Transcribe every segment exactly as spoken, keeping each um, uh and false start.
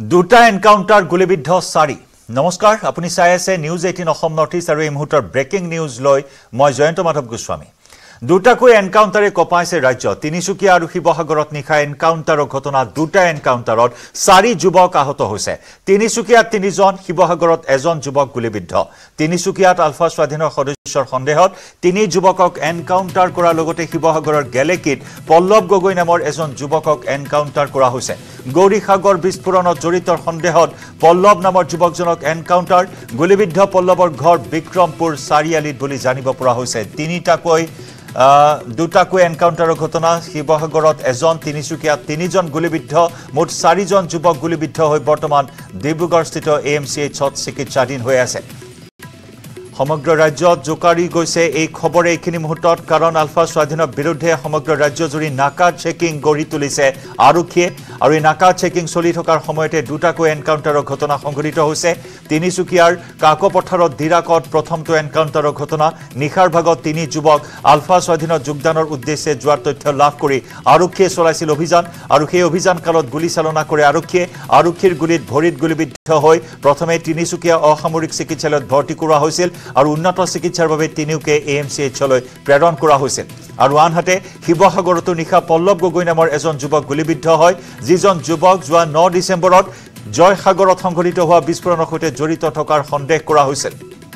দুটা এনকাউন্টাৰ গুলিবিদ্ধ চাৰি নমস্কাৰ আপুনি চাই আছে news eighteen Assam north east আৰু এই মুহূৰ্তৰ ব্ৰেকিং নিউজ লৈ মই জয়ন্ত মাধৱ গোস্বামী দুটাকৈ এনকাউন্টাৰে কপাইছে ৰাজ্য তিনিচুকীয়া আৰু শিৱসাগৰত নিখা এনকাউন্টাৰৰ ঘটনা দুটা এনকাউন্টাৰত চাৰি যুৱক আহত হৈছে তিনিচুকীয়াত তিনিজন শিৱসাগৰত এজন যুৱক গুলিবিদ্ধ তিনিচুকীয়াত আলফা স্বাধীনৰ সদস্যৰ সন্দেহত তিনি যুৱকক এনকাউন্টাৰ কৰাৰ লগতে শিৱসাগৰৰ গেলেকিত পল্লৱ গগৈ নামৰ এজন যুৱকক এনকাউন্টাৰ কৰা হৈছে গৌৰীসাগৰ বিস্ফোৰণত জড়িতৰ সন্দেহত পল্লৱ নামৰ যুৱকজনক এনকাউন্টাৰ গুলিবিদ্ধ পল্লৱৰ ঘৰ বিক্ৰমপুৰ চাৰিআলিত বুলি জানিব পৰা হৈছে তিনিটাকৈ দুটাকৈ এনকাউন্টাৰৰ ঘটনা শিৱসাগৰত এজন তিনিচুকীয়াত তিনিজন গুলিবিদ্ধ মুঠ চাৰিজন যুৱক গুলিবিদ্ধ হৈ বৰ্তমান ডিব্ৰুগড়স্থিত এএমচিএইচত চিকিৎসাধীন হৈ আছে সমগ্ৰ ৰাজ্যত জোকাৰি গৈছে এই খবৰে এইখিনি মুহূৰ্তত কাৰণ আলফা স্বাধীনৰ বিৰুদ্ধে সমগ্ৰ ৰাজ্যজুৰি নাকা চেকিং গঢ়ি তুলিছে আৰক্ষীয়ে আৰু এই নাকা চেকিং চলি থকাৰ সময়তে দুটাকৈ এনকাউন্টাৰৰ ঘটনা সংঘটিত হৈছে তিনিচুকীয়াৰ কাকপথাৰত দিৰাকত প্ৰথমটো এনকাউন্টাৰৰ ঘটনা নিশাৰ ভাগত তিনি যুৱক আলফা স্বাধীনৰ যোগদানৰ উদ্দেশ্যে যোৱাৰ তথ্য লাভ কৰি আৰক্ষীয়ে চলাইছিল অভিযান আৰু সেই অভিযান কালত গুলীচালনা কৰে আৰক্ষীয়ে আৰক্ষীৰ গুলীত ভৰিত গুলীবিদ্ধ হৈ প্ৰথমে তিনিচুকীয়া অসামৰিক চিকিৎসালয়ত ভৰ্তি কৰোৱা হৈছিল আৰু উন্নত চিকিৎসাৰ বাবে তিনিওকে এএমচিএইচলৈ প্ৰেৰণ কৰা হৈছিল আৰু আনহাতে শিৱসাগৰতো নিশা পল্লৱ গগৈ নামৰ এজন যুৱক গুলীবিদ্ধ হয় যিজন যুৱক যোৱা ন ডিচেম্বৰত জয়সাগৰত সংঘটিত হোৱা বিস্ফোৰণৰ সৈতে জড়িত থকাৰ সন্দেহ কৰা হৈছিল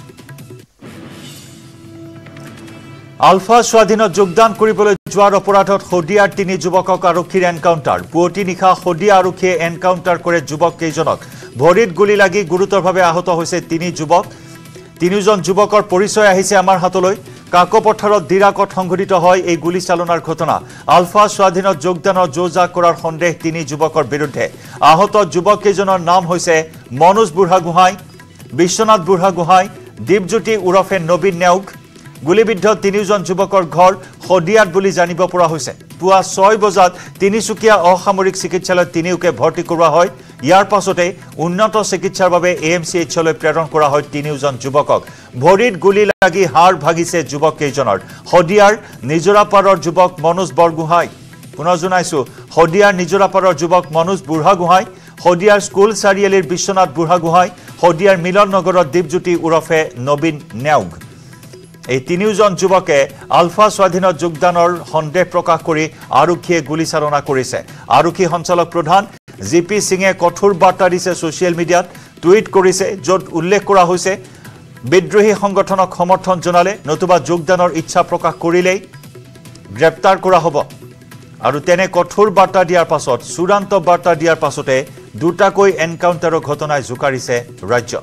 আলফা স্বাধীনত যোগদান কৰিবলৈ যোৱাৰ অপৰাধত হদিয়াৰ তিনি যুৱকক আৰক্ষীৰ এনকাউন্টাৰ পুৱতি নিশা হদিয়া আৰক্ষীয়ে এনকাউন্টাৰ কৰে যুৱক কেইজনক ভৰিত গুলী লাগি গুৰুতৰভাৱে আহত হৈছে তিনি যুৱক তিনিজন যুৱকৰ পৰিচয় আহিছে আমাৰ হাতলৈ কাকপথাৰত দিৰাকত সংঘটিত হয় এই গুলীচালনাৰ ঘটনা আলফা স্বাধীনত যোগদানৰ যোজা কৰাৰ সন্দেহ তিনি যুৱকৰ বিৰুদ্ধে আহত যুৱক কেইজনৰ নাম হৈছে মনোজ বুঢ়াগোহাঁই বিশ্বনাথ বুঢ়াগোহাঁই দীপজ্যোতি উৰফে নবীন নেওগ গুলীবিদ্ধ তিনিজন যুৱকৰ ঘৰ হদিয়াত বুলি জানিব পৰা হৈছে পুৱা ছয় বজাত তিনিচুকীয়া অসামৰিক চিকিৎসালয়ত তিনিওকে ভৰ্তি কৰোৱা হয় ইয়াৰ পাছতে উন্নত চিকিৎসাৰ বাবে এএমচিএইচলৈ প্ৰেৰণ কৰা হয় তিনিওজন যুৱকক ভৰিত গুলী লাগি হাড় ভাগিছে যুৱক কেইজনৰ হদিয়াৰ নিজৰাপাৰৰ যুৱক মনোজ বৰগোহাঁই পুনৰ জনাইছো হদিয়াৰ নিজৰাপাৰৰ যুৱক মনোজ বুঢ়াগোহাঁই হদিয়াৰ স্কুল চাৰিআলিৰ বিশ্বনাথ বুঢ়াগোহাঁই হদিয়াৰ মিলন নগৰৰ দীপজ্যোতি উৰফে নবীন নেওগ এই তিনিওজন যুৱকে আলফা স্বাধীনত যোগদানৰ সন্দেহ প্ৰকাশ কৰি আৰক্ষীয়ে গুলীচালনা কৰিছে আৰক্ষী সঞ্চালক প্ৰধান জি পি সিঙে কঠোৰ বাৰ্তা দিছে ছ'চিয়েল মিডিয়াত টুইট কৰিছে য'ত উল্লেখ কৰা হৈছে বিদ্ৰোহী সংগঠনক সমৰ্থন জনালে নতুবা যোগদানৰ ইচ্ছা প্ৰকাশ কৰিলেই গ্ৰেপ্তাৰ কৰা হ'ব আৰু তেনে কঠোৰ বাৰ্তা দিয়াৰ পাছত চূড়ান্ত বাৰ্তা দিয়াৰ পাছতে দুটাকৈ এনকাউন্টাৰৰ ঘটনাই জোকাৰিছে ৰাজ্য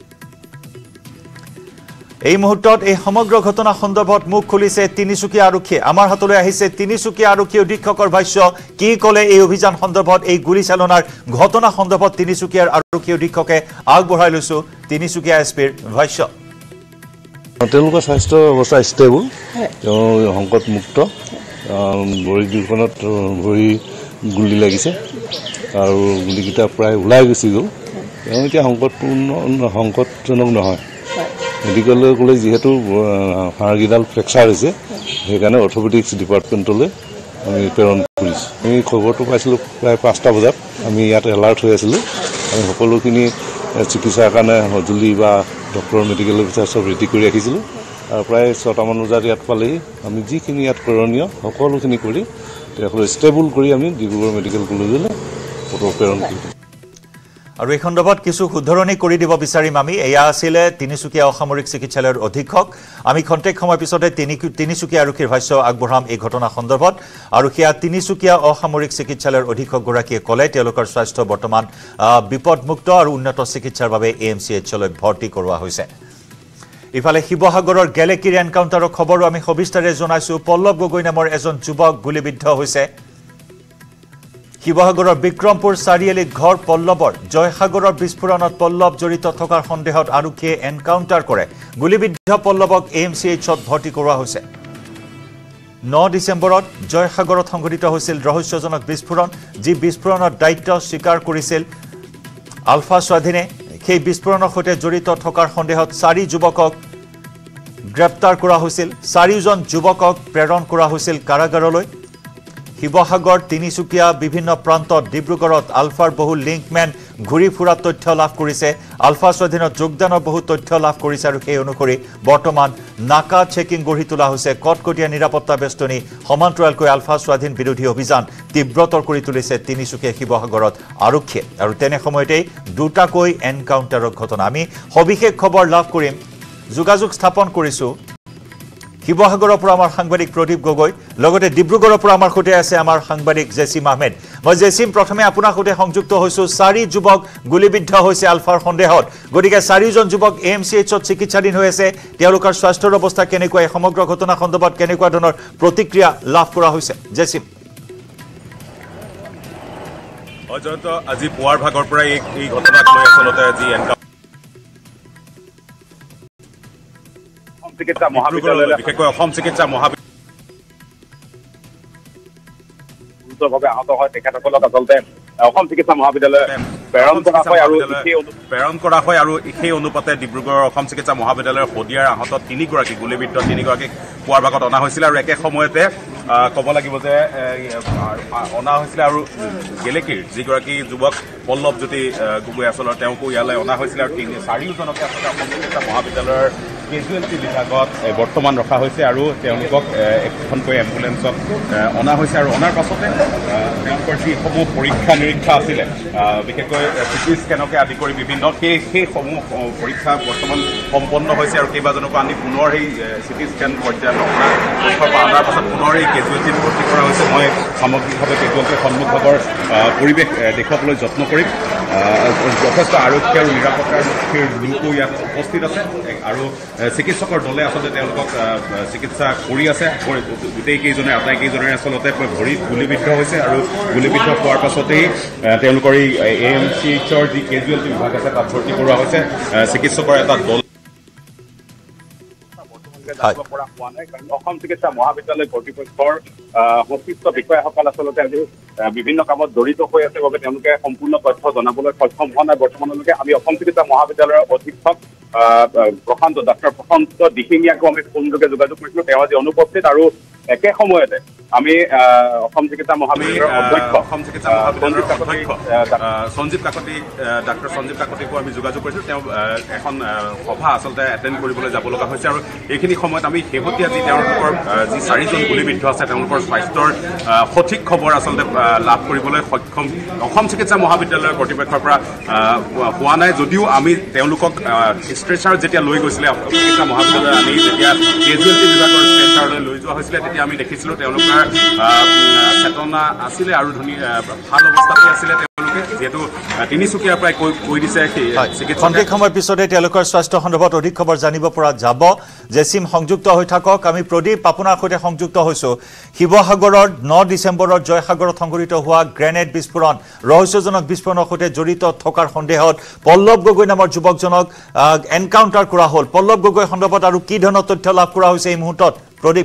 এই মুহূৰ্তত এই সমগ্ৰ ঘটনা সন্দৰ্ভত মুখ খুলিছে তিনিচুকীয়া আৰক্ষীয়ে আমাৰ হাতলৈ আহিছে তিনিচুকীয়া আৰক্ষী অধীক্ষকৰ ভাষ্য কি ক'লে এই অভিযান সন্দৰ্ভত এই গুলীচালনাৰ ঘটনা সন্দৰ্ভত তিনিচুকীয়াৰ আৰক্ষী অধীক্ষকে আগবঢ়াই লৈছো তিনিচুকীয়া এছপিৰ ভাষ্য তেওঁলোকৰ স্বাস্থ্য অৱস্থা ষ্টেবল তেওঁ সংকটমুক্ত ভৰি দুখনত ভৰি গুলী লাগিছে আৰু গুলীকেইটা প্ৰায় ওলাই গুচি গ'ল তেওঁ এতিয়া সংকটপূৰ্ণ সংকটজনক নহয় মেডিকেললৈ গ'লে যিহেতু হাড়গিডাল ফ্ৰেকচাৰ হৈছে সেইকাৰণে অৰ্থপেডিক্স ডিপাৰ্টমেণ্টলৈ আমি প্ৰেৰণ কৰিছোঁ আমি খবৰটো পাইছিলোঁ প্ৰায় পাঁচটা বজাত আমি ইয়াত এলাৰ্ট হৈ আছিলোঁ আমি সকলোখিনি চিকিৎসাৰ কাৰণে সঁজুলি বা ডক্টৰ মেডিকেল অফিচাৰ চব ৰেডি কৰি ৰাখিছিলোঁ আৰু প্ৰায় ছটামান বজাত ইয়াত পালেহি আমি যিখিনি ইয়াত প্ৰেৰণীয় সকলোখিনি কৰি তেওঁলোকক ষ্টেবল কৰি আমি ডিব্ৰুগড় মেডিকেল কলেজলৈ প্ৰেৰণ কৰিছোঁ আৰু এই সন্দৰ্ভত কিছু শুধৰণি কৰি দিব বিচাৰিম আমি এয়া আছিলে তিনিচুকীয়া অসামৰিক চিকিৎসালয়ৰ অধীক্ষক আমি খন্তেক সময় পিছতে তিনিচুকীয়া আৰক্ষীৰ ভাষ্য আগবঢ়াম এই ঘটনা সন্দৰ্ভত আৰু সেয়া তিনিচুকীয়া অসামৰিক চিকিৎসালয়ৰ অধীক্ষকগৰাকীয়ে ক'লে তেওঁলোকৰ স্বাস্থ্য বৰ্তমান বিপদমুক্ত আৰু উন্নত চিকিৎসাৰ বাবে এএমচিএইচলৈ ভৰ্তি কৰোৱা হৈছে ইফালে শিৱসাগৰৰ গেলেকিৰ এনকাউন্টাৰৰ খবৰো আমি সবিস্তাৰে জনাইছো পল্লৱ গগৈ নামৰ এজন যুৱক গুলীবিদ্ধ হৈছে শিৱসাগৰৰ বিক্ৰমপুৰ চাৰিআলিত ঘৰ পল্লৱৰ জয়সাগৰৰ বিস্ফোৰণত পল্লৱ জড়িত থকাৰ সন্দেহত আৰক্ষীয়ে এনকাউন্টাৰ কৰে গুলীবিদ্ধ পল্লৱক এএমচিএইচত ভৰ্তি কৰোৱা হৈছে ন ডিচেম্বৰত জয়সাগৰত সংঘটিত হৈছিল ৰহস্যজনক বিস্ফোৰণ যি বিস্ফোৰণৰ দায়িত্ব স্বীকাৰ কৰিছিল আলফা স্বাধীনে সেই বিস্ফোৰণৰ সৈতে জড়িত থকাৰ সন্দেহত চাৰি যুৱকক গ্ৰেপ্তাৰ কৰা হৈছিল চাৰিজন যুৱকক প্ৰেৰণ কৰা হৈছিল কাৰাগাৰলৈ শিৱসাগৰ তিনিচুকীয়া বিভিন্ন প্ৰান্তত ডিব্ৰুগড়ত আলফাৰ বহু লিংকমেন ঘূৰি ফুৰাৰ তথ্য লাভ কৰিছে আলফা স্বাধীনত যোগদানৰ বহু তথ্য লাভ কৰিছে আৰু সেই অনুসৰি বৰ্তমান নাকা চেকিং গঢ়ি তোলা হৈছে কটকটীয়া নিৰাপত্তা বেষ্টনী সমান্তৰালকৈ আলফা স্বাধীন বিৰোধী অভিযান তীব্ৰতৰ কৰি তুলিছে তিনিচুকীয়া শিৱসাগৰত আৰক্ষীয়ে আৰু তেনে সময়তেই দুটাকৈ এনকাউণ্টাৰৰ ঘটনা আমি সবিশেষ খবৰ লাভ কৰিম যোগাযোগ স্থাপন কৰিছো শিৱসাগৰৰ পৰা আমাৰ সাংবাদিক প্ৰদীপ গগৈ লগতে ডিব্ৰুগড়ৰ পৰা আমাৰ সৈতে আছে আমাৰ সাংবাদিক জেছিম আহমেদ মই জেছিম প্ৰথমে আপোনাৰ সৈতে সংযুক্ত হৈছো চাৰি যুৱক গুলিবিদ্ধ হৈছে আলফাৰ সন্দেহত গতিকে চাৰিজন যুৱক এম চি এইচত চিকিৎসাধীন হৈ আছে তেওঁলোকৰ স্বাস্থ্যৰ অৱস্থা কেনেকুৱা এই সমগ্ৰ ঘটনা সন্দৰ্ভত কেনেকুৱা ধৰণৰ প্ৰতিক্ৰিয়া লাভ কৰা হৈছে জেছিম অজন্ত আজি পুৱাৰ ভাগৰ পৰা এই এই ঘটনাক লৈ আচলতে যি চিকিৎসা মহাবিদ্যালয় বিশেষকৈ অসম চিকিৎসা মহাবিদ্যালয়ভাৱে আহত হয় তেখেতসকলক আচলতে অসম চিকিৎসা মহাবিদ্যালয় প্ৰেৰণ কৰা হয় আৰু প্ৰেৰণ কৰা হয় আৰু সেই অনুপাতে ডিব্ৰুগড়ৰ অসম চিকিৎসা মহাবিদ্যালয়ৰ শদিয়াৰ আহত তিনিগৰাকী গুলিবিদ্ধ তিনিগৰাকীক পুৱাৰ ভাগত অনা হৈছিল আৰু একে সময়তে ক'ব লাগিব যে অনা হৈছিলে আৰু গেলেকীৰ যিগৰাকী যুৱক পল্লৱজ্যোতি গগৈ আচলতে তেওঁকো ইয়ালৈ অনা হৈছিলে আৰু তিনি চাৰিওজনকে আচলতে অসম চিকিৎসা মহাবিদ্যালয়ৰ কেজুৱেলিটি বিভাগত বৰ্তমান ৰখা হৈছে আৰু তেওঁলোকক এখনকৈ এম্বুলেন্সত অনা হৈছে আৰু অনাৰ পাছতে তেওঁলোকৰ যিসমূহ পৰীক্ষা নিৰীক্ষা আছিলে বিশেষকৈ চিটি স্কেনকে আদি কৰি বিভিন্ন সেই সেইসমূহ পৰীক্ষা বৰ্তমান সম্পন্ন হৈছে আৰু কেইবাজনকো আনি পুনৰ সেই চিটি স্কেন পৰ্যায়ত অনাৰ পাছত পুনৰ এই কেজুৱেলিটিত ভৰ্তি কৰা হৈছে মই সামগ্ৰিকভাৱে কেজুৱেলিটিৰ সন্মুখভাগৰ পৰিৱেশ দেখুৱাবলৈ যত্ন কৰিম যথেষ্ট আৰক্ষী আৰু নিৰাপত্তাৰ লোকো ইয়াত উপস্থিত আছে আৰু চিকিৎসকৰ দলে আচলতে তেওঁলোকক চিকিৎসা কৰি আছে গোটেইকেইজনে আটাইকেইজনে আচলতে ভৰিত গুলিবিদ্ধ হৈছে আৰু গুলিবিদ্ধ হোৱাৰ পাছতেই তেওঁলোকৰ এই এ এম চি এইচৰ যি কেজুৱেলিটি বিভাগ আছে তাত ভৰ্তি কৰোৱা হৈছে চিকিৎসকৰ এটা দল পৰা হোৱা নাই কাৰণ অসম চিকিৎসা মহাবিদ্যালয় কৰ্তৃপক্ষৰ সংশ্লিষ্ট বিষয়াসকল আচলতে আজি বিভিন্ন কামত জড়িত হৈ আছে বাবে তেওঁলোকে সম্পূৰ্ণ তথ্য জনাবলৈ সক্ষম হোৱা নাই বৰ্তমানলৈকে আমি অসম চিকিৎসা মহাবিদ্যালয়ৰ অধীক্ষক প্ৰশান্ত ডাক্তৰ প্ৰশান্ত দিহিঙীয়াকো আমি ফোনযোগে যোগাযোগ কৰিছিলো তেওঁ আজি অনুপস্থিত আৰু একে সময়তে আমি অসম চিকিৎসা মহাবিদ্যালয়ৰ অধ্যক্ষ অসম চিকিৎসা মহাবিদ্যালয়ৰ অধ্যক্ষ সঞ্জীৱ কাকতি ডাক্তৰ সঞ্জীৱ কাকতিকো আমি যোগাযোগ কৰিছোঁ তেওঁ এখন সভা আচলতে এটেণ্ড কৰিবলৈ যাব লগা হৈছে আৰু এইখিনি সময়ত আমি শেহতীয়া যি তেওঁলোকৰ যি চাৰিজন গুলিবিদ্ধ আছে তেওঁলোকৰ স্বাস্থ্যৰ সঠিক খবৰ আচলতে লাভ কৰিবলৈ সক্ষম অসম চিকিৎসা মহাবিদ্যালয়ৰ কৰ্তৃপক্ষৰ পৰা হোৱা নাই যদিও আমি তেওঁলোকক ষ্ট্ৰেচাৰ যেতিয়া লৈ গৈছিলে অসম চিকিৎসা মহাবিদ্যালয় আমি যেতিয়া কেজুৱেলিটি বিভাগৰ ষ্ট্ৰেচাৰলৈ লৈ যোৱা হৈছিলে তেতিয়া আমি দেখিছিলোঁ তেওঁলোকৰ চেতনা আছিলে আৰু ধুনীয়া ভাল অৱস্থাতে আছিলে তেওঁলোকে যেহেতু তিনিচুকীয়াৰ পৰাই কৈ কৈ দিছে সন্ধিক সময়ৰ পিছতে তেওঁলোকৰ স্বাস্থ্য সন্দৰ্ভত অধিক খবৰ জানিব পৰা যাব জেছিম সংযুক্ত হৈ থাকক আমি প্ৰদীপ আপোনাৰ সৈতে সংযুক্ত হৈছোঁ শিৱসাগৰৰ ন ডিচেম্বৰত জয়সাগৰত সংঘটিত হোৱা গ্ৰেনেড বিস্ফোৰণ ৰহস্যজনক বিস্ফোৰণৰ সৈতে জড়িত থকাৰ সন্দেহত পল্লৱ গগৈ নামৰ যুৱকজনক এনকাউণ্টাৰ কৰা হ'ল পল্লৱ গগৈ সন্দৰ্ভত আৰু কি ধৰণৰ তথ্য লাভ কৰা হৈছে এই মুহূৰ্তত প্ৰদীপ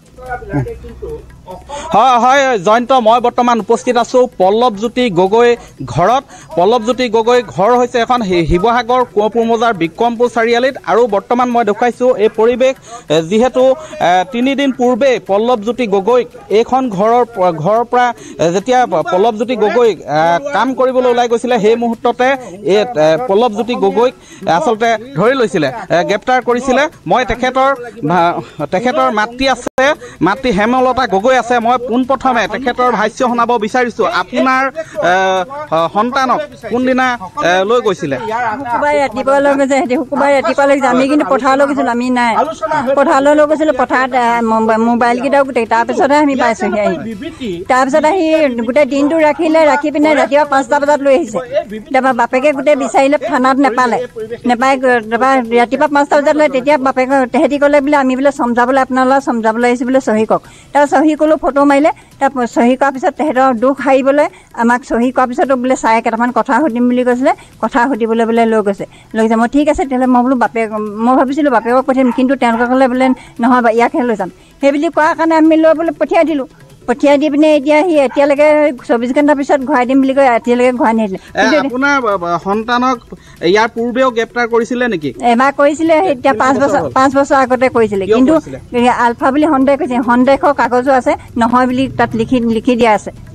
হয় হয় জয়ন্ত মই বৰ্তমান উপস্থিত আছোঁ পল্লৱজ্যোতি গগৈ ঘৰত পল্লৱজ্যোতি গগৈ ঘৰ হৈছে এখন শিৱসাগৰ কুঁৱপুৰ মৌজাৰ বিক্ৰমপুৰ চাৰিআলিত আৰু বৰ্তমান মই দেখুৱাইছোঁ এই পৰিৱেশ যিহেতু তিনিদিন পূৰ্বে পল্লৱজ্যোতি গগৈক এইখন ঘৰৰ ঘৰৰ পৰা যেতিয়া পল্লৱজ্যোতি গগৈ কাম কৰিবলৈ ওলাই গৈছিলে সেই মুহূৰ্ততে এই পল্লৱজ্যোতি গগৈক আচলতে ধৰি লৈছিলে গ্ৰেপ্তাৰ কৰিছিলে মই তেখেতৰ তেখেতৰ মাতৃ আছে মাতৃ হেমলতা গগৈ আছে মই পোনপ্ৰথমে তেখেতৰ ভাষ্য শুনাব বিচাৰিছোঁ আপোনাৰ সন্তানক কোনদিনা লৈ গৈছিলে শুকুৰবাৰে ৰাতিপুৱা লৈ গৈছে সিহঁতি শুকুৰবাৰে ৰাতিপুৱা লৈ গৈছে আমি কিন্তু পথাৰলৈ গৈছিলোঁ আমি নাই পথাৰলৈ লৈ গৈছিলোঁ পথাৰত মোবাইলকেইটাও গোটেই তাৰপিছতহে আমি পাইছোঁহি আহি তাৰপিছত আহি গোটেই দিনটো ৰাখিলে ৰাখি পিনে ৰাতিপুৱা পাঁচটা বজাত লৈ আহিছে তাৰপৰা বাপেকে গোটেই বিচাৰিলে থানাত নেপালে নেপাই তাৰপৰা ৰাতিপুৱা পাঁচটা বজাত লৈ তেতিয়া বাপেকে তেহেঁতি ক'লে বোলে আমি বোলে চমজাবলৈ আপোনালোক চমজাবলৈ আহিছোঁ বোলে চহী কওক তাৰপৰা চহী ক'লোঁ ফটো মাৰিলে তাৰ চহী কৰাৰ পিছত তেহেঁতৰ দুখ সাৰিবলৈ আমাক চহী কৰাৰ পিছতো বোলে চাৰে কেইটামান কথা সুধিম বুলি কৈছিলে কথা সুধিবলৈ বোলে লৈ গৈছে লৈ গৈছে মই ঠিক আছে তেতিয়াহ'লে মই বোলো বাপেক মই ভাবিছিলোঁ বাপেকক পঠিয়াম কিন্তু তেওঁলোকে ক'লে বোলে নহয় ইয়াকহে লৈ যাম সেই বুলি কোৱাৰ কাৰণে আমি লৈ বোলে পঠিয়াই দিলোঁ পঠিয়াই দি পিনে এতিয়া সি এতিয়ালৈকে চৌবিছ ঘণ্টাৰ পিছত ঘূৰাই দিম বুলি কৈ এতিয়ালৈকে ঘূৰাই নিদিলে আপোনাৰ সন্তানক ইয়াৰ পূৰ্বেও গ্ৰেপ্তাৰ কৰিছিলে নেকি এবাৰ কৰিছিলে এতিয়া পাঁচ বছৰ পাঁচ বছৰ আগতে কৰিছিলে কিন্তু আলফা বুলি সন্দেহ কৰিছে সন্দেহৰ কাগজো আছে নহয় বুলি তাত লিখি লিখি দিয়া আছে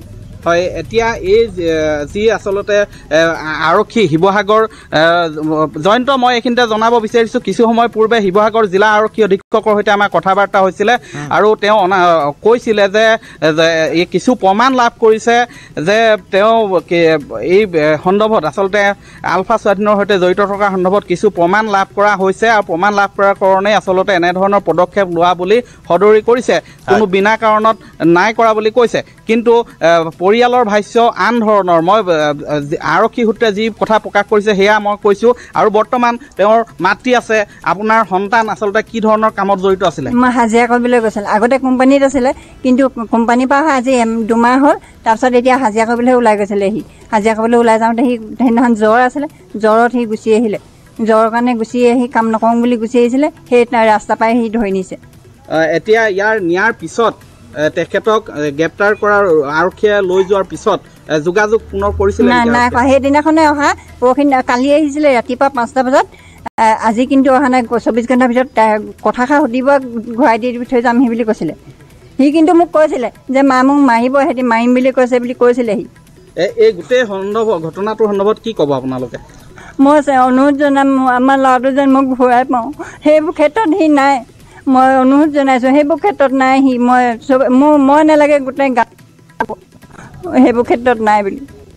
হয় এতিয়া এই যি আচলতে আৰক্ষী শিৱসাগৰ জয়ন্ত মই এইখিনিতে জনাব বিচাৰিছোঁ কিছু সময় পূৰ্বে শিৱসাগৰ জিলা আৰক্ষী অধীক্ষকৰ সৈতে আমাৰ কথা বাৰ্তা হৈছিলে আৰু তেওঁ কৈছিলে যে এই কিছু প্ৰমাণ লাভ কৰিছে যে তেওঁ এই সন্দৰ্ভত আচলতে আলফা স্বাধীনৰ সৈতে জড়িত থকাৰ সন্দৰ্ভত কিছু প্ৰমাণ লাভ কৰা হৈছে আৰু প্ৰমাণ লাভ কৰাৰ কাৰণে আচলতে এনেধৰণৰ পদক্ষেপ লোৱা বুলি সদৰি কৰিছে কোনো বিনা কাৰণত নাই কৰা বুলি কৈছে কিন্তু পৰিয়ালৰ ভাষ্য আন ধৰণৰ মই আৰক্ষী সূত্ৰে যি কথা প্ৰকাশ কৰিছে সেয়া মই কৈছোঁ আৰু বৰ্তমান তেওঁৰ মাতৃ আছে আপোনাৰ সন্তান আচলতে কি ধৰণৰ কামত জড়িত আছিলে মই হাজিৰা কৰিবলৈ গৈছিলোঁ আগতে কোম্পানীত আছিলে কিন্তু কোম্পানীৰ পৰা আজি দুমাহ হ'ল তাৰপিছত এতিয়া হাজিৰা কৰিবলৈ ওলাই গৈছিলে সি হাজিৰা কৰিবলৈ ওলাই যাওঁতে সি সেইদিনাখন জ্বৰ আছিলে জ্বৰত সি গুচি আহিলে জ্বৰৰ কাৰণে গুচি আহি কাম নকৰোঁ বুলি গুচি আহিছিলে সেই ৰাস্তা পাই সি ধৰি নিছে এতিয়া ইয়াৰ নিয়াৰ পিছত তেখেতক গ্ৰেপ্তাৰ কৰাৰ আৰক্ষীয়ে লৈ যোৱাৰ পিছত যোগাযোগ পুনৰ কৰিছিলে নাই নাই সেইদিনাখনে অহা পৰহি কালি আহিছিলে ৰাতিপুৱা পাঁচটা বজাত আজি কিন্তু অহা নাই চৌবিছ ঘণ্টাৰ ভিতৰত কথাষাৰ সুধিব ঘূৰাই দি থৈ যাম সি বুলি কৈছিলে সি কিন্তু মোক কৈছিলে যে মা মোক মাৰিব সিহঁতি মাৰিম বুলি কৈছে বুলি কৈছিলে সি এই গোটেই সন্দৰ্ভ ঘটনাটোৰ সন্দৰ্ভত কি ক'ব আপোনালোকে মই অনুৰোধ জনাম আমাৰ ল'ৰাটো যেন মোক ঘূৰাই পাওঁ সেইবোৰ ক্ষেত্ৰত সি নাই মই অনুৰোধ জনাইছোঁ সেইবোৰ ক্ষেত্ৰত নাই সি মই চব মোৰ মই নালাগে গোটেই গা সেইবোৰ ক্ষেত্ৰত নাই বুলি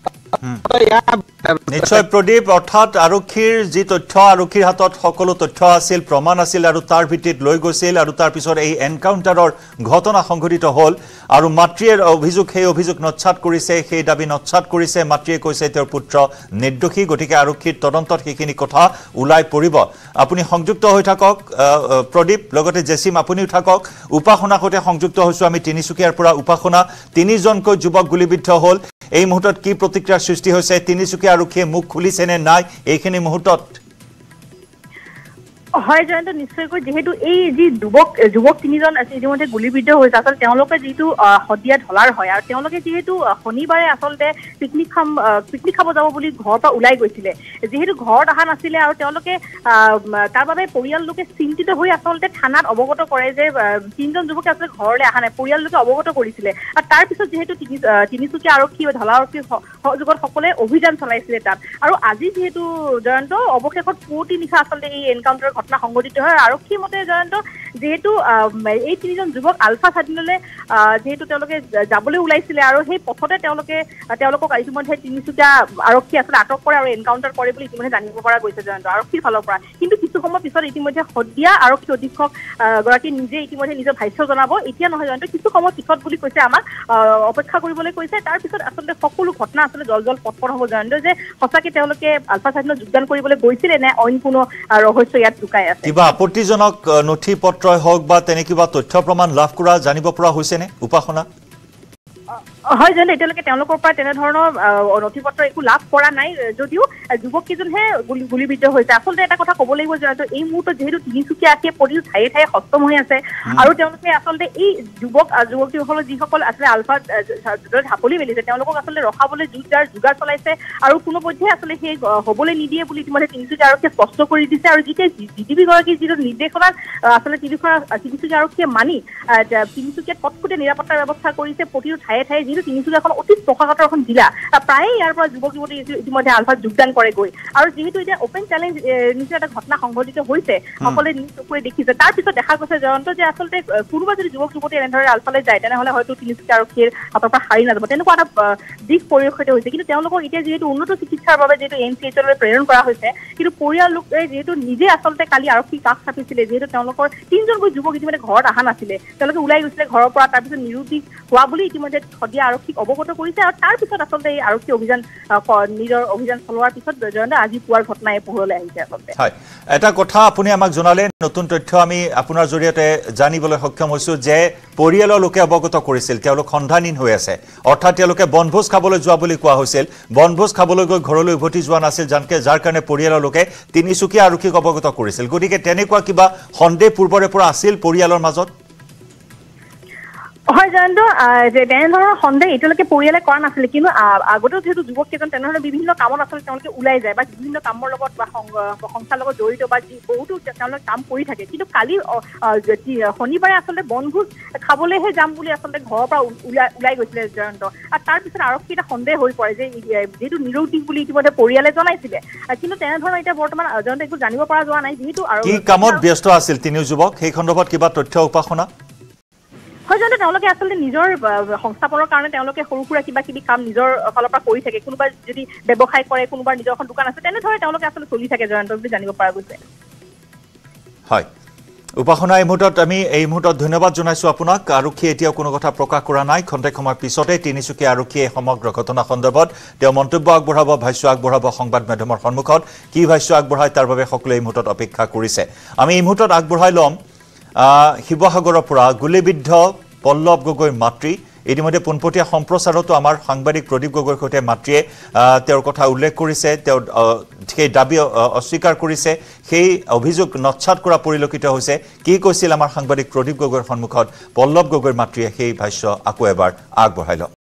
নিশ্চয় প্ৰদীপ অৰ্থাৎ আৰক্ষীৰ যি তথ্য আৰক্ষীৰ হাতত সকলো তথ্য আছিল প্ৰমাণ আছিল আৰু তাৰ ভিত্তিত লৈ গৈছিল আৰু তাৰ পিছত এই এনকাউণ্টাৰৰ ঘটনা সংঘটিত হ'ল আৰু মাতৃয়ে অভিযোগ সেই অভিযোগ নচ্ছাত কৰিছে সেই দাবী নচ্ছাত কৰিছে মাতৃয়ে কৈছে তেওঁৰ পুত্ৰ নিৰ্দোষী গতিকে আৰক্ষীৰ তদন্তত সেইখিনি কথা ওলাই পৰিব আপুনি সংযুক্ত হৈ থাকক প্ৰদীপ লগতে জেচিম আপুনিও থাকক উপাসনাৰ সৈতে সংযুক্ত হৈছোঁ আমি তিনিচুকীয়াৰ পৰা উপাসনা তিনিজনকৈ যুৱক গুলীবিদ্ধ হ'ল এই মুহূৰ্তত কি প্ৰতিক্ৰিয়াৰ সৃষ্টি হৈছে তিনিচুকীয়া আৰক্ষীয়ে মুখ খুলিছে নে নাই এইখিনি মুহূৰ্তত হয় জয়ন্ত নিশ্চয়কৈ যেহেতু এই যি যুৱক যুৱক তিনিজন ইতিমধ্যে গুলীবিদ্ধ হৈছে আচলতে তেওঁলোকে যিটো সদিয়া ঢলাৰ হয় আৰু তেওঁলোকে যিহেতু শনিবাৰে আচলতে পিকনিক খাম পিকনিক খাব যাব বুলি ঘৰৰ পৰা ওলাই গৈছিলে যিহেতু ঘৰত অহা নাছিলে আৰু তেওঁলোকে তাৰ বাবে পৰিয়াল লোকে চিন্তিত হৈ আচলতে থানাত অৱগত কৰে যে তিনিজন যুৱকে আচলতে ঘৰলৈ অহা নাই পৰিয়াল লোকে অৱগত কৰিছিলে আৰু তাৰপিছত যিহেতু তিনিচুকীয়া আৰক্ষী বা ঢলা আৰক্ষীৰ সহযোগত সকলোৱে অভিযান চলাইছিলে তাত আৰু আজি যিহেতু জয়ন্ত অৱশেষত পুৱতি নিশা আচলতে এই এনকাউণ্টাৰ ঘটনা সংঘটিত হয় আৰক্ষীৰ মতে জয়ন্ত যেহেতু এই তিনিজন যুৱক আলফা স্বাধীনলৈ যেহেতু তেওঁলোকে যাবলৈ ওলাইছিলে আৰু সেই পথতে তেওঁলোকে তেওঁলোকক ইতিমধ্যে তিনিচুকীয়া আৰক্ষী আচলতে আটক কৰে আৰু এনকাউণ্টাৰ কৰে বুলি ইতিমধ্যে জানিব পৰা গৈছে জয়ন্ত আৰক্ষীৰ ফালৰ পৰা কিন্তু কিছু সময় পিছত ইতিমধ্যে শদিয়া আৰক্ষী অধীক্ষক গৰাকী নিজে ইতিমধ্যে নিজৰ ভাষ্য জনাব এতিয়া নহয় জয়ন্ত কিছু সময় পিছত বুলি কৈছে আমাক অপেক্ষা কৰিবলৈ কৈছে তাৰ পিছত আচলতে সকলো ঘটনা আচলতে জল জল পটপট হ'ব জয়ন্ত যে সঁচাকৈ তেওঁলোকে আলফা স্বাধীনত যোগদান কৰিবলৈ গৈছিলে নে অইন কোনো ৰহস্য ইয়াত লুকাই আছে কিবা আপত্তিজনক নথি পত্ৰই হওক বা তেনে কিবা তথ্য প্ৰমাণ লাভ কৰা জানিব পৰা হৈছেনে উপাসনা হয় জানো এতিয়ালৈকে তেওঁলোকৰ পৰা তেনেধৰণৰ নথি পত্ৰ একো লাভ কৰা নাই যদিও যুৱককেইজনহে গুলীবিদ্ধ হৈছে আচলতে এটা কথা ক'ব লাগিব যে এই মুহূৰ্তত যিহেতু তিনিচুকীয়া আৰক্ষীয়ে প্ৰতিটো ঠায়ে ঠায়ে সষ্টম হৈ আছে আৰু তেওঁলোকে আচলতে এই যুৱক যুৱতীসকলৰ যিসকল আচলতে আলফাত ঢাপলি মেলিছে তেওঁলোকক আচলতে ৰখাবলৈ যুঁজ যাৰ যোগাৰ চলাইছে আৰু কোনোপধ্যে আচলতে সেই হ'বলৈ নিদিয়ে বুলি ইতিমধ্যে তিনিচুকীয়া আৰক্ষীয়ে স্পষ্ট কৰি দিছে আৰু যেতিয়া ডি জি পিগৰাকীৰ যিটো নিৰ্দেশনা আচলতে তিনিচুকীয়া আৰক্ষীয়ে মানি তিনিচুকীয়াত কটকটীয়া নিৰাপত্তাৰ ব্যৱস্থা কৰিছে প্ৰতিটো ঠায়ে ঠায়ে যিহেতু তিনিচুকীয়াখন অতি স্পৰ্শকাতৰ এখন জিলা প্ৰায়ে ইয়াৰ পৰা যুৱক যুৱতী ইতিমধ্যে আলফাত যোগদান কৰে গৈ আৰু যিহেতু এতিয়া অপেন চেলেঞ্জ নিচিনা এটা ঘটনা সংঘটিত হৈছে সকলোৱে নিজ চকুৰে দেখিছে তাৰ পিছত দেখা গৈছে জয়ন্ত যে আচলতে কোনোবা যদি যুৱক যুৱতী এনেদৰে আলফালৈ যায় তেনেহ'লে হয়তো তিনিচুকীয়া আৰক্ষীৰ হাতৰ পৰা সাৰি নাযাব তেনেকুৱা এটা দিশ পৰিলক্ষিত হৈছে কিন্তু তেওঁলোকক এতিয়া যিহেতু উন্নত চিকিৎসাৰ বাবে যিহেতু এন চি এইচলৈ প্ৰেৰণ কৰা হৈছে কিন্তু পৰিয়াল লোকে যিহেতু নিজে আচলতে কালি আৰক্ষী কাষ চাপিছিলে যিহেতু তেওঁলোকৰ তিনিজনকৈ যুৱক ইতিমধ্যে ঘৰত অহা নাছিলে তেওঁলোকে ওলাই গৈছিলে ঘৰৰ পৰা তাৰপিছত নিৰুদ্দিশ হোৱা বুলি ইতিমধ্যে শদিয়া আৰক্ষীক অৱগত কৰিছে আৰু তাৰ পিছত আচলতে এই আৰক্ষী অভিযান নিজৰ অভিযান চলোৱাৰ পিছত জয়ন্ত আজি পুৱাৰ ঘটনাই পোহৰলৈ আহিছে আচলতে হয় এটা কথা আপুনি আমাক জনালে নতুন তথ্য আমি আপোনাৰ জৰিয়তে জানিবলৈ সক্ষম হৈছোঁ যে পৰিয়ালৰ লোকে অৱগত কৰিছিল তেওঁলোক সন্ধানহীন হৈ আছে অৰ্থাৎ তেওঁলোকে বনভোজ খাবলৈ যোৱা বুলি কোৱা হৈছিল বনভোজ খাবলৈ গৈ ঘৰলৈ উভতি যোৱা নাছিল যানকে যাৰ কাৰণে পৰিয়ালৰ লোকে তিনিচুকীয়া আৰক্ষীক অৱগত কৰিছিল গতিকে তেনেকুৱা কিবা সন্দেহ পূৰ্বৰে পৰা আছিল পৰিয়ালৰ মাজত হয় জয়ন্ত যে তেনেধৰণৰ সন্দেহ এতিয়ালৈকে পৰিয়ালে কৰা নাছিলে কিন্তু আগতেও যিহেতু যুৱক কেইজন তেনেধৰণে বিভিন্ন কামত আচলতে তেওঁলোকে ওলাই যায় বা বিভিন্ন কামৰ লগত বা সংস্থাৰ লগত জড়িত বা বহুতো তেওঁলোকে কাম কৰি থাকে কিন্তু কালি শনিবাৰে আচলতে বনভোজ খাবলৈহে যাম বুলি আচলতে ঘৰৰ পৰা ওলাই ওলাই গৈছিলে জয়ন্ত আৰু তাৰপিছত আৰক্ষী এটা সন্দেহ হৈ পৰে যে যিহেতু নিৰৌতিক বুলি ইতিমধ্যে পৰিয়ালে জনাইছিলে কিন্তু তেনেধৰণৰ এতিয়া বৰ্তমান জয়ন্ত একো জানিব পৰা যোৱা নাই যিহেতু কি কামত ব্যস্ত আছিল তিনি যুৱক সেই সন্দৰ্ভত কিবা তথ্য উপাসনা হয় জয়ন্ত তেওঁলোকে আচলতে নিজৰ সংস্থাপনৰ কাৰণে তেওঁলোকে সৰু সুৰা কিবা কিবি কাম নিজৰ ফালৰ পৰা কৰি থাকে কোনোবা যদি ব্যৱসায় কৰে কোনোবাৰ নিজৰ এখন দোকান আছে তেনেধৰণে তেওঁলোকে আচলতে চলি থাকে জয়ন্ত বুলি জানিব পৰা গৈছে হয় উপাসনা এই মুহূৰ্তত আমি এই মুহূৰ্তত ধন্যবাদ জনাইছো আপোনাক আৰক্ষীয়ে এতিয়াও কোনো কথা প্ৰকাশ কৰা নাই খন্তেক সময়ৰ পিছতে তিনিচুকীয়া আৰক্ষীয়ে সমগ্ৰ ঘটনা সন্দৰ্ভত তেওঁ মন্তব্য আগবঢ়াব ভাষ্য আগবঢ়াব সংবাদ মাধ্যমৰ সন্মুখত কি ভাষ্য আগবঢ়ায় তাৰ বাবে সকলোৱে এই মুহূৰ্তত অপেক্ষা কৰিছে আমি এই মুহূৰ্তত আগবঢ়াই ল'ম শিৱসাগৰৰ পৰা গুলীবিদ্ধ পল্লৱ গগৈৰ মাতৃ ইতিমধ্যে পোনপটীয়া সম্প্ৰচাৰতো আমাৰ সাংবাদিক প্ৰদীপ গগৈৰ সৈতে মাতৃয়ে তেওঁৰ কথা উল্লেখ কৰিছে তেওঁ সেই দাবী অস্বীকাৰ কৰিছে সেই অভিযোগ নচ্ছাত কৰা পৰিলক্ষিত হৈছে কি কৈছিল আমাৰ সাংবাদিক প্ৰদীপ গগৈৰ সন্মুখত পল্লৱ গগৈৰ মাতৃয়ে সেই ভাষ্য আকৌ এবাৰ আগবঢ়াই লওক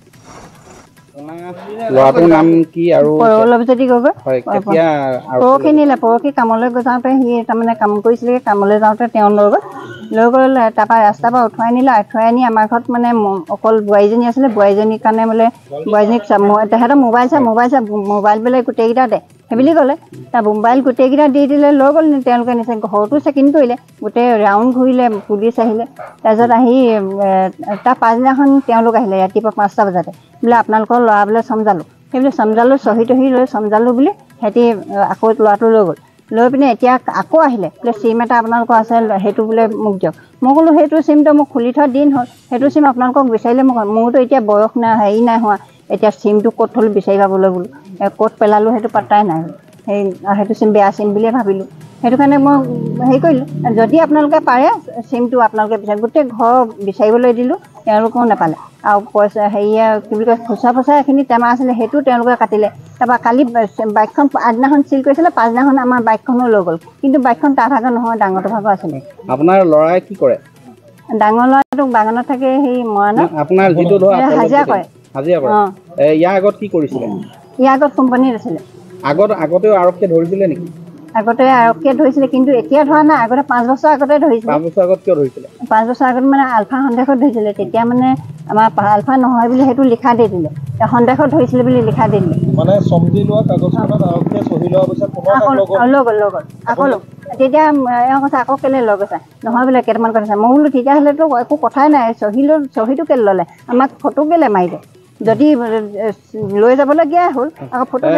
ল'ৰাটোৰ নাম কি আৰু পল্লৱজ্যোতি গগৈ হয় কেতিয়া পৰহি নিলে পৰহি কামলৈ যাওঁতে সি তাৰমানে কাম কৰিছিলে কামলৈ যাওঁতে তেওঁ লৈ গ'ল লৈ গ'ল তাৰপৰা ৰাস্তাৰ পৰা উঠুৱাই নিলে উঠুৱাই নি আমাৰ ঘৰত মানে অকল বোৱাৰীজনী আছিলে বোৱাৰীজনীৰ কাৰণে বোলে বোৱাৰীজনীক তেহেঁতৰ মোবাইল চাই মোবাইল চাই মোবাইল বোলে গোটেইকেইটা দে সেইবুলি ক'লে তাৰ মোবাইল গোটেইকেইটা দি দিলে লৈ গ'ল তেওঁলোকে নিছে ঘৰতো চেকিং কৰিলে গোটেই ৰাউণ্ড ঘূৰিলে পুলিচ আহিলে তাৰপিছত আহি তাৰ পাছদিনাখন তেওঁলোক আহিলে ৰাতিপুৱা পাঁচটা বজাতে বোলে আপোনালোকৰ ল'ৰা বোলে চমজালোঁ সেইবুলি চমজালোঁ চহী তহী লৈ চমজালোঁ বুলি সিহঁতি আকৌ ল'ৰাটো লৈ গ'ল লৈ পিনে এতিয়া আকৌ আহিলে বোলে চিম এটা আপোনালোকৰ আছে সেইটো বোলে মোক দিয়ক মই ক'লোঁ সেইটো চিমটো মোক খুলি থোৱা দিন হ'ল সেইটো চিম আপোনালোকক বিচাৰিলে মোক মোৰতো এতিয়া বয়স নাই হেৰি নাই হোৱা এতিয়া চিমটো ক'ত থ'লোঁ বিচাৰি পাবলৈ বোলো ক'ত পেলালোঁ সেইটো পাত্তাই নাই সেই সেইটো চিম বেয়া চিম বুলিয়ে ভাবিলোঁ সেইটো কাৰণে মই হেৰি কৰিলোঁ যদি আপোনালোকে পাৰে চিমটো আপোনালোকে বিচাৰে গোটেই ঘৰ বিচাৰিবলৈ দিলোঁ তেওঁলোকেও নাপালে আৰু পইচা হেৰিয়া কি বুলি কয় খুচুৰা ফুচা এইখিনি টেমা আছিলে সেইটো তেওঁলোকে কাটিলে তাৰপৰা কালি বাইকখন আগদিনাখন চিল কৰিছিলে পাছদিনাখন আমাৰ বাইকখনো লৈ গ'ল কিন্তু বাইকখন তাৰ ভাগৰ নহয় ডাঙৰটো ভাগৰ আছিলে আপোনাৰ ল'ৰাই কি কৰে ডাঙৰ ল'ৰাটোক বাগানত থাকে সেই মৰাণত আপোনাৰ যিটো ধৰা হাজিৰা কৰে হাজিৰা কৰে ইয়াৰ আগত কি কৰিছিলে ইয়াৰ আগত কোম্পানীত আছিলে আগত আগতেও আৰক্ষীয়ে ধৰিছিলে নেকি আগতে আৰক্ষীয়ে ধৰিছিলে কিন্তু এতিয়া ধৰা নাই আগতে পাঁচ বছৰ আগতে ধৰিছিলে পাঁচ বছৰ আগত কিয় ধৰিছিলে পাঁচ বছৰ আগত মানে আলফা সন্দেহত ধৰিছিলে তেতিয়া মানে আমাৰ আলফা নহয় বুলি সেইটো লিখা দি দিলে সন্দেহত ধৰিছিলে বুলি লিখা দি দিলে মানে চমজি লোৱা কাগজখনত আৰক্ষীয়ে চহী লোৱাৰ পিছত লৈ গ'ল লৈ গ'ল আকৌ লগ তেতিয়া এওঁ কৈছে আকৌ কেলৈ লৈ গৈছে নহয় বোলে কেইটামান কথা মই বোলো তেতিয়াহ'লেতো একো কথাই নাই চহী লৈ চহীটো কেলৈ ল'লে আমাক ফটো কেলৈ মাৰিলে যদি লৈ যাবলগীয়া হ'ল আকৌ ফটো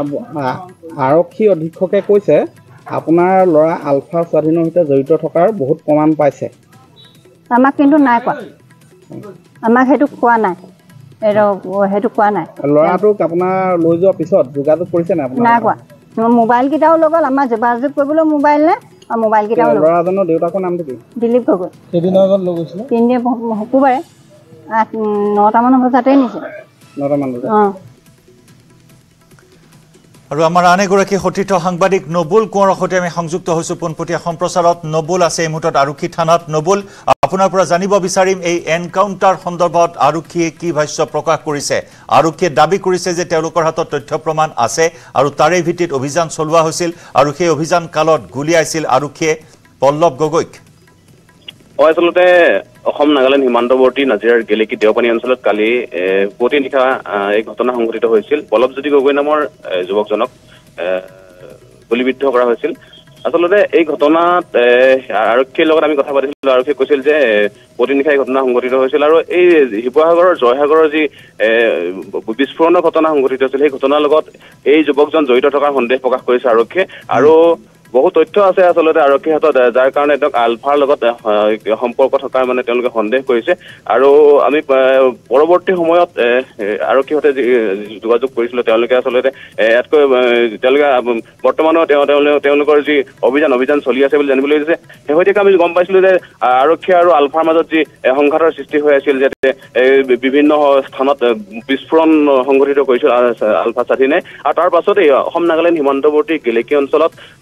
আৰক্ষী অধীক্ষকে কৈছে আপোনাৰ ল'ৰা আলফা স্বাধীনৰ সৈতে জড়িত থকাৰ বহুত প্ৰমাণ পাইছে আমাক কিন্তু নাই কোৱা আমাক সেইটো কোৱা নাই সেইটো কোৱা নাই ল'ৰাটোক আপোনাৰ লৈ যোৱাৰ পিছত যোগাযোগ কৰিছে নাই নাই কোৱা মোবাইল কেইটাও লৈ গ'ল আমাৰ যোগাযোগ কৰিবলৈ মোবাইল নাই আৰু মোবাইল কেইটাও ল'ৰাজনৰ দেউতাকৰ নামটো কি দিলীপ গগৈ সেইদিনৰ আগত লৈ গৈছিলে তিনিদিন শুকুৰবাৰে আঠ নটামান বজাতে নিছে নটামান বজাত অঁ আৰু আমাৰ আন এগৰাকী সতীৰ্থ সাংবাদিক নবুল কোঁৱৰৰ সৈতে আমি সংযুক্ত হৈছোঁ পোনপটীয়া সম্প্ৰচাৰত নবুল আছে এই মুহূৰ্তত আৰক্ষী থানাত নবুল আপোনাৰ পৰা জানিব বিচাৰিম এই এনকাউণ্টাৰ সন্দৰ্ভত আৰক্ষীয়ে কি ভাষ্য প্ৰকাশ কৰিছে আৰক্ষীয়ে দাবী কৰিছে যে তেওঁলোকৰ হাতত তথ্য প্ৰমাণ আছে আৰু তাৰে ভিত্তিত অভিযান চলোৱা হৈছিল আৰু সেই অভিযান কালত গুলীয়াইছিল আৰক্ষীয়ে পল্লৱ গগৈক আচলতে অসম নাগালেণ্ড সীমান্তৱৰ্তী নাজিৰাৰ গেলেকী দেওপানী অঞ্চলত কালি পুৱতি নিশা এই ঘটনা সংঘটিত হৈছিল পল্লৱজ্যোতি গগৈ নামৰ যুৱকজনক গুলীবিদ্ধ কৰা হৈছিল আচলতে এই ঘটনাত আৰক্ষীৰ লগত আমি কথা পাতিছিলো আৰক্ষীয়ে কৈছিল যে পুৱতি নিশা এই ঘটনা সংঘটিত হৈছিল আৰু এই শিৱসাগৰৰ জয়সাগৰৰ যি বিস্ফোৰণৰ ঘটনা সংঘটিত হৈছিল সেই ঘটনাৰ লগত এই যুৱকজন জড়িত থকাৰ সন্দেহ প্ৰকাশ কৰিছে আৰক্ষীয়ে আৰু বহু তথ্য আছে আচলতে আৰক্ষীৰ হাতত যাৰ কাৰণে তেওঁক আলফাৰ লগত সম্পৰ্ক থকাৰ মানে তেওঁলোকে সন্দেহ কৰিছে আৰু আমি পৰৱৰ্তী সময়ত আৰক্ষীৰ সৈতে যোগাযোগ কৰিছিলো তেওঁলোকে আচলতে ইয়াতকৈ তেওঁলোকে বৰ্তমানো তেওঁ তেওঁলোকৰ যি অভিযান অভিযান চলি আছে বুলি জানিবলৈ দিছে শেহতীয়াকৈ আমি গম পাইছিলো যে আৰক্ষী আৰু আলফাৰ মাজত যি সংঘাতৰ সৃষ্টি হৈ আছিল যে বিভিন্ন স্থানত বিস্ফোৰণ সংঘটিত কৰিছিল আলফা স্বাধীনে আৰু তাৰ পাছতেই অসম নাগালেণ্ড সীমান্তৱৰ্তী গেলেকী অঞ্চলত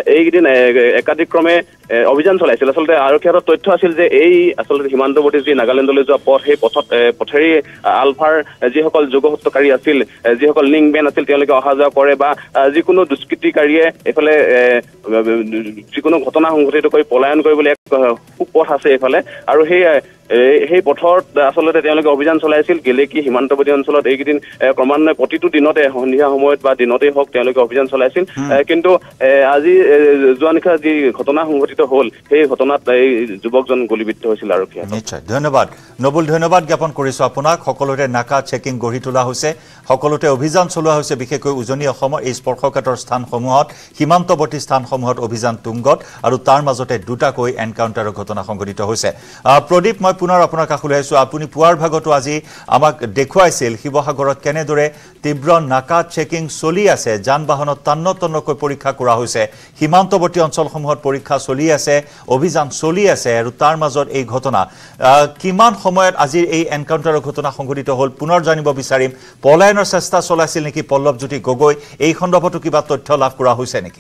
এইকেইদিন একাধিক্ৰমে অভিযান চলাইছিল আচলতে আৰক্ষীৰ হাতত তথ্য আছিল যে এই আচলতে সীমান্তৱৰ্তী যি নাগালেণ্ডলৈ যোৱা পথ সেই পথত পথেৰি আলফাৰ যিসকল যোগসূত্ৰকাৰী আছিল যিসকল লিংক মেন আছিল তেওঁলোকে অহা যোৱা কৰে বা যিকোনো দুষ্কৃতিকাৰীয়ে এইফালে যিকোনো ঘটনা সংঘটিত কৰি পলায়ন কৰিবলৈ এক সুপথ আছে এইফালে আৰু সেই সেই পথত আচলতে তেওঁলোকে অভিযান চলাইছিল গেলেকী সীমান্তৱৰ্তী অঞ্চলত এইকেইদিন ক্ৰমান্বয়ে প্ৰতিটো দিনতে সন্ধিয়া সময়ত বা দিনতেই হওক তেওঁলোকে অভিযান চলাইছিল কিন্তু আজি যোৱা নিশা যি ঘটনা সংঘটিত হ'ল সেই ঘটনাত এই যুৱকজন গুলীবিদ্ধ হৈছিল আৰক্ষী নিশ্চয় ধন্যবাদ নবুল ধন্যবাদ জ্ঞাপন কৰিছো আপোনাক সকলোৰে নাকা চেকিং গঢ়ি তোলা হৈছে সকলোতে অভিযান চলোৱা হৈছে বিশেষকৈ উজনি অসমৰ এই স্পৰ্শকাতৰ স্থানসমূহত সীমান্তৱৰ্তী স্থানসমূহত অভিযান তুংগত আৰু তাৰ মাজতে দুটাকৈ এনকাউণ্টাৰৰ ঘটনা সংঘটিত হৈছে প্ৰদীপ মই পুনৰ আপোনাৰ কাষলৈ আহিছো আপুনি পুৱাৰ ভাগতো আজি আমাক দেখুৱাইছিল শিৱসাগৰত কেনেদৰে তীব্ৰ নাকা চেকিং চলি আছে যান বাহনত তন্ন তন্নকৈ পৰীক্ষা কৰা হৈছে সীমান্তৱৰ্তী অঞ্চলসমূহত পৰীক্ষা চলি আছে অভিযান চলি আছে আৰু তাৰ মাজত এই ঘটনা কিমান সময়ত আজি এই এনকাউণ্টাৰৰ ঘটনা সংঘটিত হ'ল পুনৰ জানিব বিচাৰিম পলায়নৰ চেষ্টা চলাইছিল নেকি পল্লৱজ্যোতি গগৈ এই সন্দৰ্ভতো কিবা তথ্য লাভ কৰা হৈছে নেকি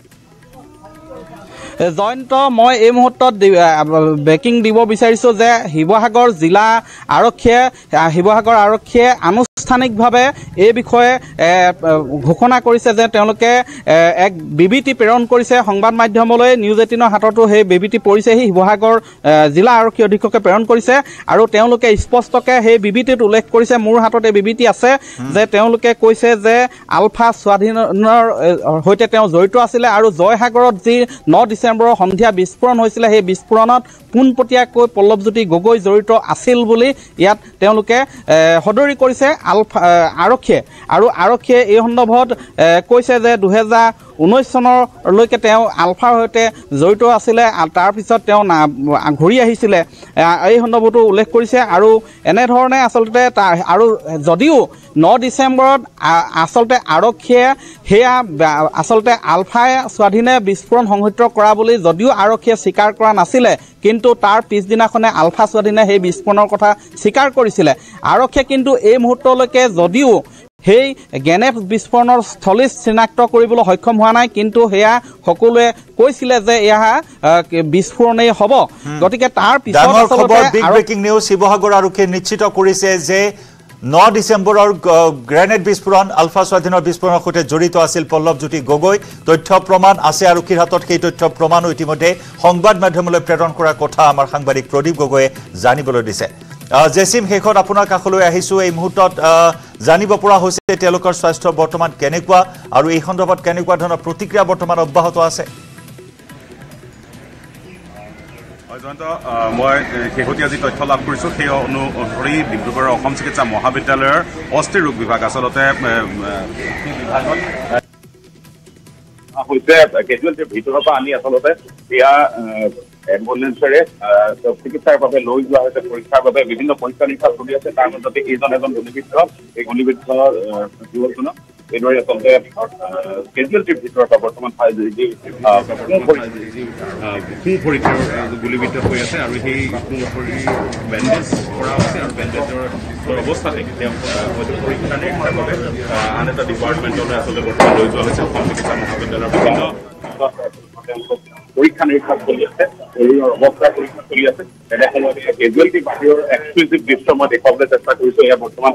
জয়ন্ত মই এই মুহূৰ্তত ব্ৰেকিং দিব বিচাৰিছোঁ যে শিৱসাগৰ জিলা আৰক্ষীয়ে শিৱসাগৰ আৰক্ষীয়ে আনুষ্ঠানিকভাৱে এই বিষয়ে ঘোষণা কৰিছে যে তেওঁলোকে এক বিবৃতি প্ৰেৰণ কৰিছে সংবাদ মাধ্যমলৈ নিউজ এইটিনৰ হাততো সেই বিবৃতি পৰিছেহি শিৱসাগৰ জিলা আৰক্ষী অধীক্ষকে প্ৰেৰণ কৰিছে আৰু তেওঁলোকে স্পষ্টকৈ সেই বিবৃতিত উল্লেখ কৰিছে মোৰ হাতত এই বিবৃতি আছে যে তেওঁলোকে কৈছে যে আলফা স্বাধীনৰ সৈতে তেওঁ জড়িত আছিলে আৰু জয়সাগৰত যি ন ডিচেম্বৰৰ সন্ধিয়া বিস্ফোৰণ হৈছিলে সেই বিস্ফোৰণত পোনপটীয়াকৈ পল্লৱজ্যোতি গগৈ জড়িত আছিল বুলি ইয়াত তেওঁলোকে সদৰি কৰিছে আলফা আৰক্ষীয়ে আৰু আৰক্ষীয়ে এই সন্দৰ্ভত কৈছে যে দুহেজাৰ ঊনৈছ চনলৈকে তেওঁ আলফাৰ সৈতে জড়িত আছিলে তাৰপিছত তেওঁ ঘূৰি আহিছিলে এই সন্দৰ্ভতো উল্লেখ কৰিছে আৰু এনেধৰণে আচলতে আৰু যদিও ন ডিচেম্বৰত আচলতে আৰক্ষীয়ে সেয়া আচলতে আলফাই স্বাধীনে বিস্ফোৰণ সংঘটিত কৰা বুলি যদিও আৰক্ষীয়ে স্বীকাৰ কৰা নাছিলে কিন্তু তাৰ পিছদিনাখনে আলফা স্বাধীনে সেই বিস্ফোৰণৰ কথা স্বীকাৰ কৰিছিলে আৰক্ষীয়ে কিন্তু এই মুহূৰ্তলৈকে যদিও সেই গ্ৰেনেড বিস্ফোৰণৰ স্থলী চিনাক্ত কৰিবলৈ সক্ষম হোৱা নাই কিন্তু সেয়া সকলোৱে কৈছিলে যে এয়া বিস্ফোৰণেই হ'ব গতিকে তাৰ পিছত ব্ৰেকিং নিউজ শিৱসাগৰ আৰক্ষীয়ে নিশ্চিত কৰিছে যে ন ডিচেম্বৰৰ গ্ৰেনেড বিস্ফোৰণ আলফা স্বাধীনৰ বিস্ফোৰণৰ সৈতে জড়িত আছিল পল্লৱজ্যোতি গগৈ তথ্য প্ৰমাণ আছে আৰক্ষীৰ হাতত সেই তথ্য প্ৰমাণো ইতিমধ্যে সংবাদ মাধ্যমলৈ প্ৰেৰণ কৰাৰ কথা আমাৰ সাংবাদিক প্ৰদীপ গগৈয়ে জানিবলৈ দিছে জেচিম শেষত আপোনাৰ কাষলৈ আহিছোঁ এই মুহূৰ্তত জানিব পৰা হৈছে তেওঁলোকৰ স্বাস্থ্য বৰ্তমান কেনেকুৱা আৰু এই সন্দৰ্ভত কেনেকুৱা ধৰণৰ প্ৰতিক্ৰিয়া বৰ্তমান অব্যাহত আছে মই শেহতীয়া যি তথ্য লাভ কৰিছোঁ সেই অনুসৰি ডিব্ৰুগড়ৰ অসম চিকিৎসা মহাবিদ্যালয়ৰ অস্থি ৰোগ বিভাগ আচলতে বিভাগত হৈছে কেজুৱেলিটিৰ ভিতৰৰ পৰা আনি আচলতে সেয়া এম্বুলেন্সেৰে চিকিৎসাৰ বাবে লৈ যোৱা হৈছে পৰীক্ষাৰ বাবে বিভিন্ন পৰীক্ষা নিৰীক্ষা চলি আছে তাৰ মাজতে এইজন এজন গুলীবিদ্ধ এই গুলীবিদ্ধ যুৱকজনক এইদৰে আচলতে কেজুৱেলিটিৰ ভিতৰৰ পৰা বৰ্তমান পৰীক্ষাৰ গুলীবিদ্ধ হৈ আছে আৰু সেই বেণ্ডেজ কৰা হৈছে আৰু বেণ্ডেজৰ অৱস্থাতে তেওঁক হয়তো পৰীক্ষা নিৰীক্ষাৰ বাবে আন এটা ডিপাৰ্টমেণ্টলৈ আচলতে বৰ্তমান লৈ যোৱা হৈছে অসম চিকিৎসা মহাবিদ্যালয়ৰ বিভিন্ন পৰীক্ষা নিৰীক্ষা চলি আছে শৰীৰৰ অৱস্থাৰ পৰীক্ষা চলি আছে তেনে সময়তে কেজুৱেলিটি বাহিৰৰ এক্সক্লুচিভ দৃশ্য মই দেখুৱাবলৈ চেষ্টা কৰিছোঁ এয়া বৰ্তমান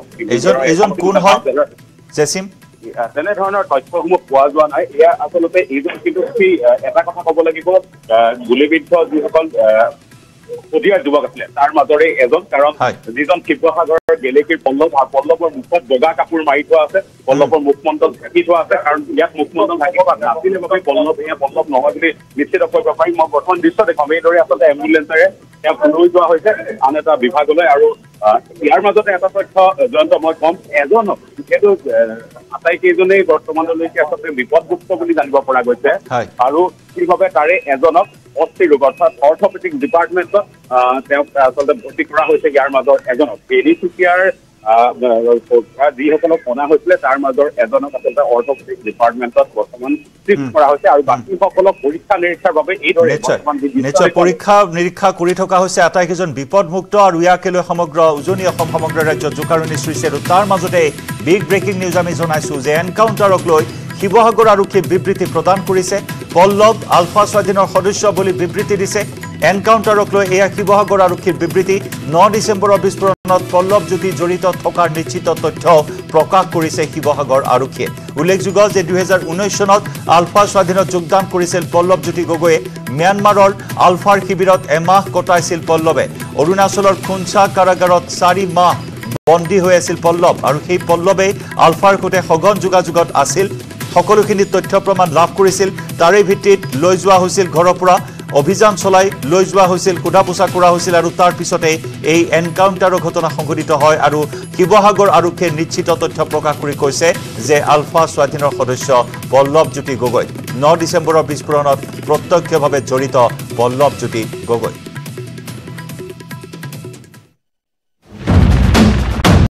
তেনেধৰণৰ তথ্যসমূহ পোৱা যোৱা নাই এয়া আচলতে এইজন কিন্তু এটা কথা ক'ব লাগিব গুলীবিদ্ধ যিসকল সদিয়াৰ যুৱক আছিলে তাৰ মাজৰে এজন কাৰণ যিজন শিৱসাগৰৰ গেলেকীৰ পল্লৱ পল্লৱৰ মুখত বগা কাপোৰ মাৰি থোৱা আছে পল্লৱৰ মুখমণ্ডল ঢাকি থোৱা আছে কাৰণ ইয়াত মুখমণ্ডল ঢাকিব নাছিলে বাবে পল্লৱ এয়া পল্লৱ নহয় বুলি নিশ্চিত কৰিব পাৰিম মই বৰ্তমান দৃশ্য দেখুৱাম এইদৰে আচলতে এম্বুলেন্সেৰে তেওঁক লৈ যোৱা হৈছে আন এটা বিভাগলৈ আৰু ইয়াৰ মাজতে এটা তথ্য জয়ন্ত মই কম এজন যিহেতু আটাইকেইজনেই বৰ্তমানলৈকে আচলতে বিপদমুক্ত বুলি জানিব পৰা গৈছে আৰু সেইবাবে তাৰে এজনক অস্থি ৰোগ অৰ্থাৎ অৰ্থপেডিক ডিপাৰ্টমেণ্টত তেওঁক আচলতে ভৰ্তি কৰা হৈছে ইয়াৰ মাজৰ এজনক তিনিচুকীয়াৰ যিসকলক অনা হৈছিলে তাৰ মাজৰ এজনক আচলতে অৰ্থপেডিক ডিপাৰ্টমেণ্টত বৰ্তমান শিফ্ট কৰা হৈছে আৰু বাকীসকলক পৰীক্ষা নিৰীক্ষাৰ বাবে এইদৰে নিশ্চয় পৰীক্ষা নিৰীক্ষা কৰি থকা হৈছে আটাইকেইজন বিপদমুক্ত আৰু ইয়াকে লৈ সমগ্ৰ উজনি অসম সমগ্ৰ ৰাজ্যত জোকাৰণি সৃষ্টি আৰু তাৰ মাজতে বিগ ব্ৰেকিং নিউজ আমি জনাইছোঁ যে এনকাউণ্টাৰক লৈ শিৱসাগৰ আৰক্ষীয়ে বিবৃতি প্ৰদান কৰিছে পল্লৱ আলফা স্বাধীনৰ সদস্য বুলি বিবৃতি দিছে এনকাউণ্টাৰক লৈ এয়া শিৱসাগৰ আৰক্ষীৰ বিবৃতি ন ডিচেম্বৰৰ বিস্ফোৰণত পল্লৱ জ্যোতি জড়িত থকাৰ নিশ্চিত তথ্য প্ৰকাশ কৰিছে শিৱসাগৰ আৰক্ষীয়ে উল্লেখযোগ্য যে দুই হাজাৰ ঊনৈশ চনত আলফা স্বাধীনত যোগদান কৰিছিল পল্লৱ জ্যোতি গগৈয়ে ম্যানমাৰৰ আলফাৰ শিবিৰত এমাহ কটাইছিল পল্লৱে অৰুণাচলৰ খুনচা কাৰাগাৰত চাৰি মাহ বন্দী হৈ আছিল পল্লৱ আৰু সেই পল্লৱে আলফাৰ সৈতে সঘন যোগাযোগত আছিল সকলোখিনি তথ্য প্ৰমাণ লাভ কৰিছিল তাৰে ভিত্তিত লৈ যোৱা হৈছিল ঘৰৰ পৰা অভিযান চলাই লৈ যোৱা হৈছিল কোঠা পোছা কৰা হৈছিল আৰু তাৰ পিছতে এই এনকাউণ্টাৰৰ ঘটনা সংঘটিত হয় আৰু শিৱসাগৰ আৰক্ষীয়ে নিশ্চিত তথ্য প্ৰকাশ কৰি কৈছে যে আলফা স্বাধীনৰ সদস্য পল্লৱ জ্যোতি গগৈ ন ডিচেম্বৰৰ বিস্ফোৰণত প্ৰত্যক্ষভাৱে জড়িত পল্লৱ জ্যোতি গগৈ